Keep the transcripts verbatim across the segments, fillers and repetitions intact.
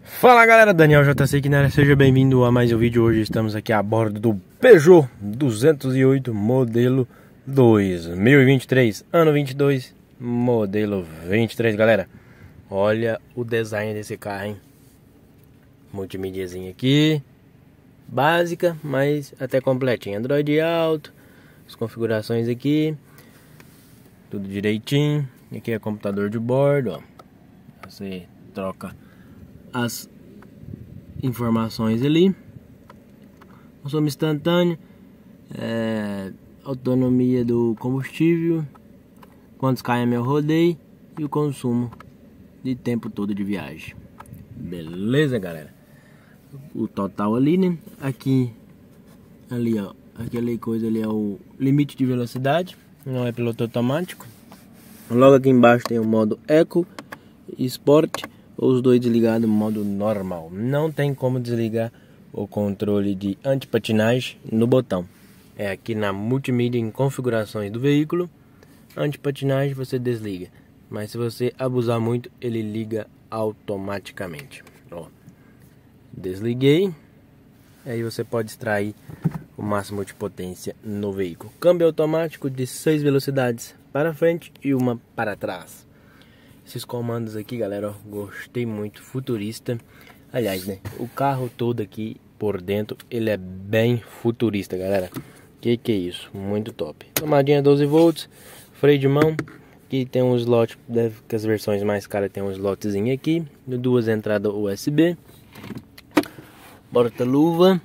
Fala galera, Daniel J C aqui na área, seja bem-vindo a mais um vídeo. Hoje estamos aqui a bordo do Peugeot duzentos e oito modelo dois mil e vinte e três, ano vinte e dois, modelo vinte e três, galera. Olha o design desse carro, hein? Multimídiazinha aqui, básica, mas até completinha. Android Auto, as configurações aqui, tudo direitinho. Aqui é computador de bordo, ó. Você troca as informações ali. Consumo instantâneo, é, autonomia do combustível, quantos km eu rodei e o consumo de tempo todo de viagem. Beleza, galera? O total ali, né? Aqui, ali, ó, aquela coisa ali é o limite de velocidade, não é piloto automático. Logo aqui embaixo tem o modo Eco e Sport, ou os dois desligados no modo normal. Não tem como desligar o controle de antipatinagem no botão. É aqui na multimídia em configurações do veículo. Antipatinagem você desliga, mas se você abusar muito ele liga automaticamente. Ó, desliguei. Aí você pode extrair o máximo de potência no veículo. Câmbio automático de seis velocidades para frente e uma para trás. Esses comandos aqui, galera, ó, gostei muito, futurista. Aliás, né, o carro todo aqui por dentro, ele é bem futurista, galera. Que que é isso? Muito top. Tomadinha doze volts, freio de mão. Aqui tem um slot, deve que as versões mais caras tem um slotzinho aqui. Duas entradas U S B. Porta-luva.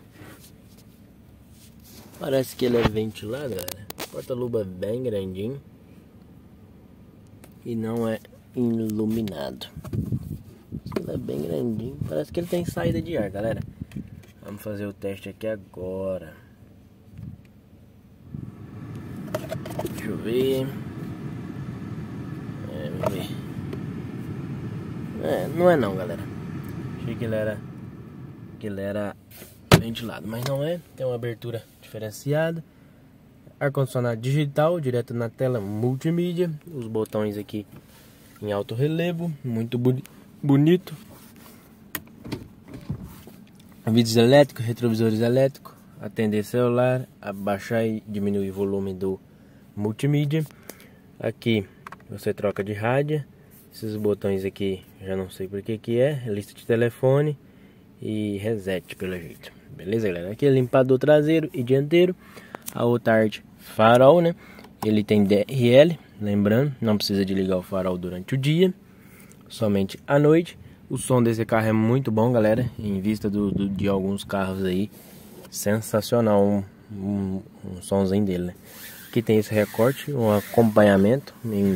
Parece que ele é ventilado, galera. Porta-luva bem grandinho. E não é iluminado. Ele é bem grandinho. Parece que ele tem saída de ar, galera. Vamos fazer o teste aqui agora. Deixa eu ver. É, vamos ver. É, não é não, galera. Achei que ele era que ele era ventilado, mas não é. Tem uma abertura diferenciada. Ar-condicionado digital, direto na tela multimídia. Os botões aqui em alto relevo, muito boni bonito. Vidros elétricos, retrovisores elétricos, atender celular, abaixar e diminuir o volume do multimídia. Aqui você troca de rádio. Esses botões aqui, já não sei por que que é, lista de telefone e reset pelo jeito. Beleza, galera? Aqui é limpador traseiro e dianteiro. A outra arte, farol, né? Ele tem D R L, lembrando, não precisa de ligar o farol durante o dia, somente à noite. O som desse carro é muito bom, galera, em vista do, do, de alguns carros aí. Sensacional um, um, um somzinho dele, né? Aqui tem esse recorte, um acompanhamento em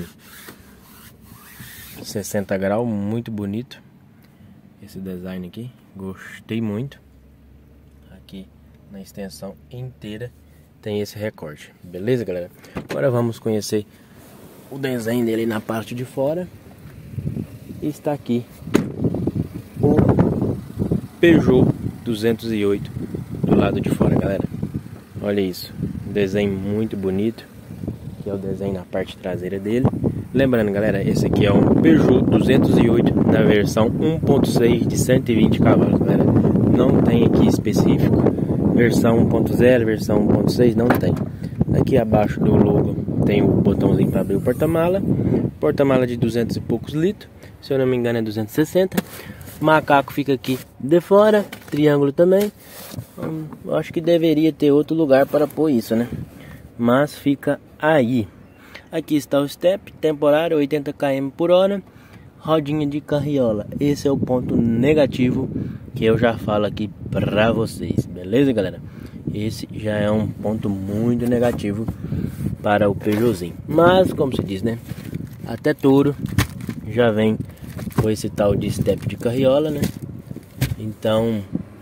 sessenta graus, muito bonito. Esse design aqui, gostei muito. Aqui na extensão inteira tem esse recorte, beleza, galera? Agora vamos conhecer o desenho dele na parte de fora. E está aqui o Peugeot duzentos e oito do lado de fora, galera. Olha isso, um desenho muito bonito. Aqui é o desenho na parte traseira dele. Lembrando, galera, esse aqui é um Peugeot duzentos e oito na versão um ponto seis de cento e vinte cavalos, galera. Não tem aqui específico versão um ponto zero, versão um ponto seis, não tem. Aqui abaixo do logo tem o botãozinho para abrir o porta-mala. Porta-mala de duzentos e poucos litros, se eu não me engano é duzentos e sessenta. Macaco fica aqui de fora, triângulo também. hum, eu acho que deveria ter outro lugar para pôr isso, né? Mas fica aí. Aqui está o step temporário, oitenta quilômetros por hora. Rodinha de carriola. Esse é o ponto negativo que eu já falo aqui pra vocês, beleza, galera? Esse já é um ponto muito negativo para o Peugeotzinho. Mas, como se diz, né? Até touro já vem com esse tal de step de carriola, né? Então,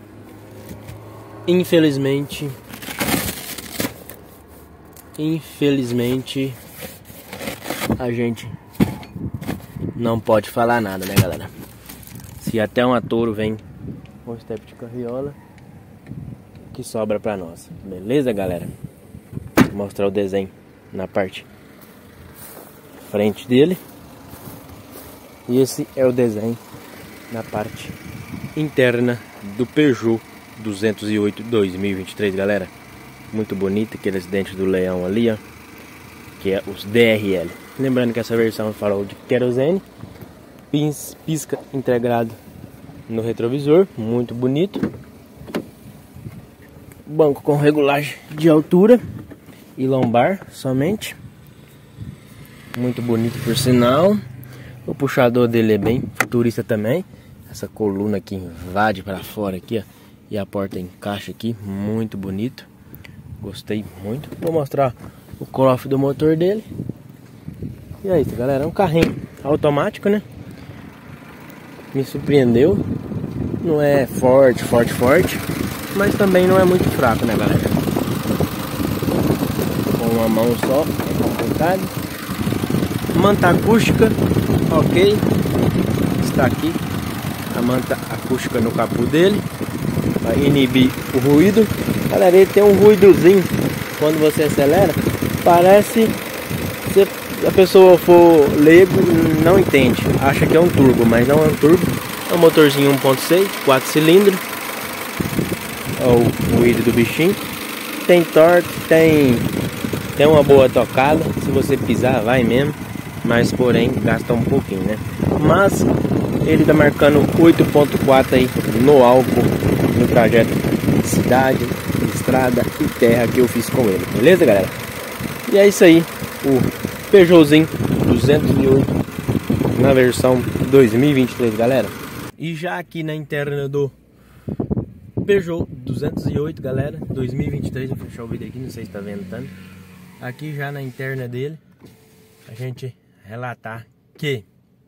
infelizmente, infelizmente, a gente não pode falar nada, né, galera? Se até uma touro vem com step de carriola, que sobra pra nós, beleza, galera? Vou mostrar o desenho na parte frente dele. E esse é o desenho na parte interna do Peugeot duzentos e oito dois mil e vinte e três, galera. Muito bonito, aqueles dentes do leão ali, ó, que é os D R L. Lembrando que essa versão é farol de querosene, pins, pisca integrado no retrovisor, muito bonito. Banco com regulagem de altura e lombar somente, muito bonito por sinal. O puxador dele é bem futurista também. Essa coluna aqui invade para fora aqui, ó, e a porta encaixa aqui, muito bonito. Gostei muito. Vou mostrar o cofre do motor dele. E é isso, galera. É um carrinho automático, né? Me surpreendeu. Não é forte, forte, forte, mas também não é muito fraco, né, galera? Com uma mão só é complicado. Manta acústica, ok. Está aqui a manta acústica no capô dele, para inibir o ruído. Galera, ele tem um ruídozinho quando você acelera. Parece, se a pessoa for leigo, não entende, acha que é um turbo, mas não é um turbo. É um motorzinho um ponto seis, quatro cilindros. Olha o ruído do bichinho. Tem torque, tem, tem uma boa tocada. Se você pisar, vai mesmo. Mas porém, gasta um pouquinho, né? Mas ele tá marcando oito ponto quatro aí no álcool, no trajeto cidade, estrada e terra que eu fiz com ele. Beleza, galera? E é isso aí. O Peugeotzinho duzentos e oito na versão dois mil e vinte e três, galera. E já aqui na interna do Peugeot duzentos e oito, galera, dois mil e vinte e três, vou fechar o vídeo aqui, não sei se tá vendo tanto. Aqui já na interna dele, a gente relatar que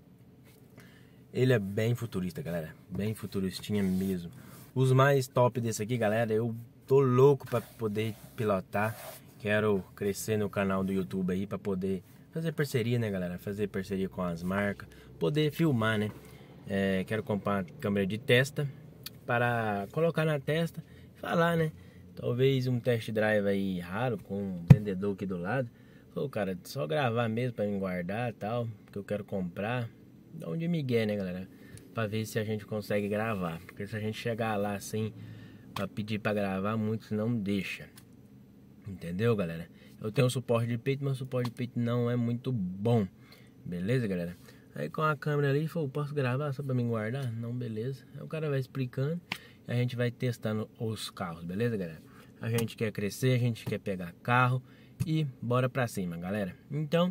ele é bem futurista, galera, bem futuristinha mesmo. Os mais top desse aqui, galera, eu tô louco para poder pilotar. Quero crescer no canal do YouTube aí para poder fazer parceria, né, galera? Fazer parceria com as marcas, poder filmar, né? É, quero comprar uma câmera de testa para colocar na testa e falar, né? Talvez um test drive aí raro com um vendedor aqui do lado. Pô, cara, só gravar mesmo para me guardar e tal, que eu quero comprar. Dá um de migué, né, galera? Para ver se a gente consegue gravar. Porque se a gente chegar lá assim, para pedir para gravar, muitos não deixa. Entendeu, galera? Eu tenho um suporte de peito, mas o suporte de peito não é muito bom. Beleza, galera? Aí com a câmera ali, falou, posso gravar só pra me guardar? Não, beleza. Aí o cara vai explicando e a gente vai testando os carros, beleza, galera? A gente quer crescer, a gente quer pegar carro e bora pra cima, galera. Então,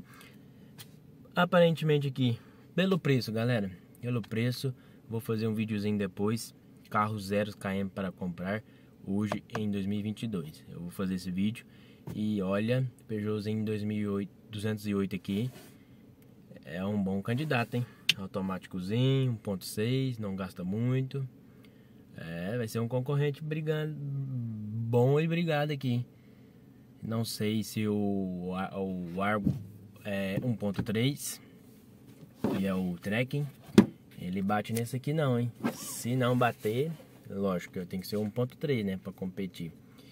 aparentemente aqui, pelo preço, galera, pelo preço, vou fazer um videozinho depois, carro zero quilômetros para comprar hoje em dois mil e vinte e dois. Eu vou fazer esse vídeo e olha, Peugeotzinho dois mil e oito, duzentos e oito aqui. É um bom candidato, hein? Automáticozinho, um ponto seis, não gasta muito. É, vai ser um concorrente brigando, bom e brigado aqui. Não sei se o, o Argo é um ponto três, que é o Trekking, ele bate nesse aqui não, hein? Se não bater, lógico que eu tenho que ser um ponto três, né? Pra competir.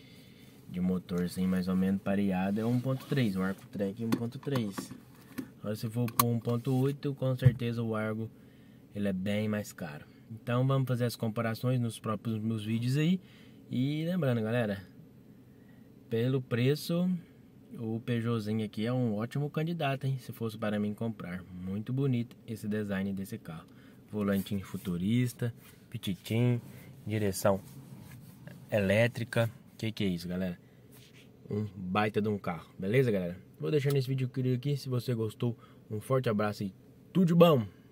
De motor assim, mais ou menos pareado, é um ponto três, o Argo Trekking um ponto três. Agora se for por um ponto oito, com certeza o Argo ele é bem mais caro. Então vamos fazer as comparações nos próprios meus vídeos aí. E lembrando, galera, pelo preço, o Peugeotzinho aqui é um ótimo candidato, hein? Se fosse para mim comprar. Muito bonito esse design desse carro. Volantinho futurista, pititim, direção elétrica. Que que é isso, galera? Um baita de um carro, beleza, galera? Vou deixando esse vídeo aqui. Se você gostou, um forte abraço e tudo de bom!